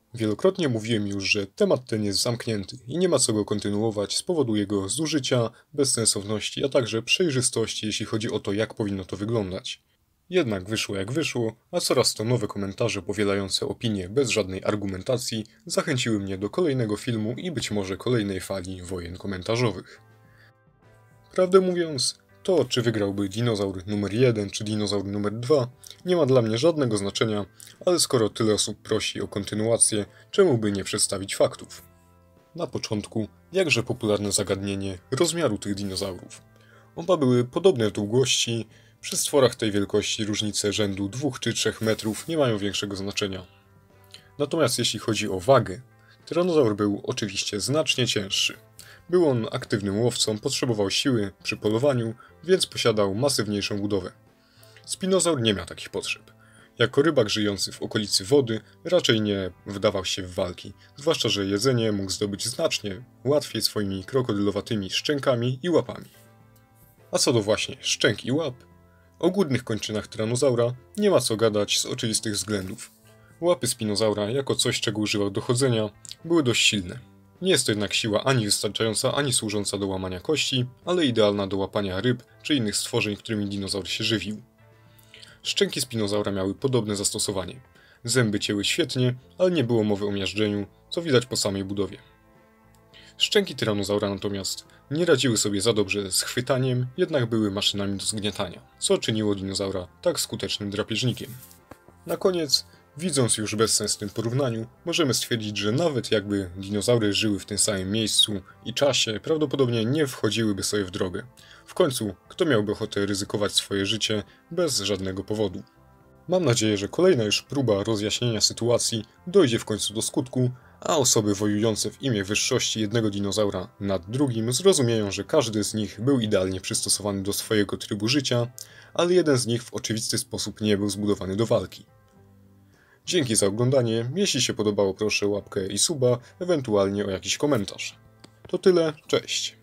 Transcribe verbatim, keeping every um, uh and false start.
Wielokrotnie mówiłem już, że temat ten jest zamknięty i nie ma co go kontynuować z powodu jego zużycia, bezsensowności, a także przejrzystości, jeśli chodzi o to, jak powinno to wyglądać. Jednak wyszło jak wyszło, a coraz to nowe komentarze powielające opinie bez żadnej argumentacji zachęciły mnie do kolejnego filmu i być może kolejnej fali wojen komentarzowych. Prawdę mówiąc, to czy wygrałby dinozaur numer jeden czy dinozaur numer dwa nie ma dla mnie żadnego znaczenia, ale skoro tyle osób prosi o kontynuację, czemu by nie przedstawić faktów? Na początku jakże popularne zagadnienie rozmiaru tych dinozaurów. Oba były podobne w długości, przy stworach tej wielkości różnice rzędu dwóch czy trzech metrów nie mają większego znaczenia. Natomiast jeśli chodzi o wagę, tyranozaur był oczywiście znacznie cięższy. Był on aktywnym łowcą, potrzebował siły przy polowaniu, więc posiadał masywniejszą budowę. Spinozaur nie miał takich potrzeb. Jako rybak żyjący w okolicy wody raczej nie wdawał się w walki, zwłaszcza że jedzenie mógł zdobyć znacznie łatwiej swoimi krokodylowatymi szczękami i łapami. A co do właśnie szczęk i łap, o górnych kończynach tyranozaura nie ma co gadać z oczywistych względów. Łapy spinozaura, jako coś czego używał do chodzenia, były dość silne. Nie jest to jednak siła ani wystarczająca, ani służąca do łamania kości, ale idealna do łapania ryb czy innych stworzeń, którymi dinozaur się żywił. Szczęki spinozaura miały podobne zastosowanie. Zęby cięły świetnie, ale nie było mowy o miażdżeniu, co widać po samej budowie. Szczęki tyranozaura natomiast nie radziły sobie za dobrze z chwytaniem, jednak były maszynami do zgniatania, co czyniło dinozaura tak skutecznym drapieżnikiem. Na koniec, widząc już bezsens w tym porównaniu, możemy stwierdzić, że nawet jakby dinozaury żyły w tym samym miejscu i czasie, prawdopodobnie nie wchodziłyby sobie w drogę. W końcu, kto miałby ochotę ryzykować swoje życie bez żadnego powodu? Mam nadzieję, że kolejna już próba rozjaśnienia sytuacji dojdzie w końcu do skutku, a osoby wojujące w imię wyższości jednego dinozaura nad drugim zrozumieją, że każdy z nich był idealnie przystosowany do swojego trybu życia, ale jeden z nich w oczywisty sposób nie był zbudowany do walki. Dzięki za oglądanie, jeśli się podobało proszę łapkę i suba, ewentualnie o jakiś komentarz. To tyle, cześć!